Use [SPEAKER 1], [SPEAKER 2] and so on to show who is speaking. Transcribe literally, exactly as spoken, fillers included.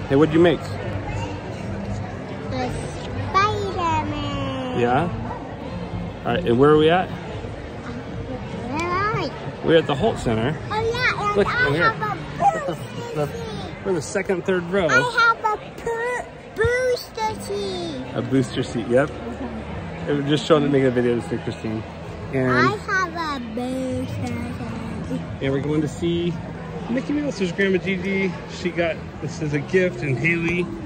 [SPEAKER 1] Hey, what'd you make?
[SPEAKER 2] The Spider-Man.
[SPEAKER 1] Yeah? Alright, and where are we at?
[SPEAKER 2] Where are we?
[SPEAKER 1] We're at the Hult Center.
[SPEAKER 2] Oh yeah, and
[SPEAKER 1] Look,
[SPEAKER 2] I
[SPEAKER 1] over here.
[SPEAKER 2] have a booster seat.
[SPEAKER 1] We're in the second, third row.
[SPEAKER 2] I have a booster seat.
[SPEAKER 1] A booster seat, yep. It was just showing to make a video to Christine. And,
[SPEAKER 2] I have a booster seat.
[SPEAKER 1] and we're going to see Mickey Mouse. There's Grandma Gigi. She got this as a gift, and Haley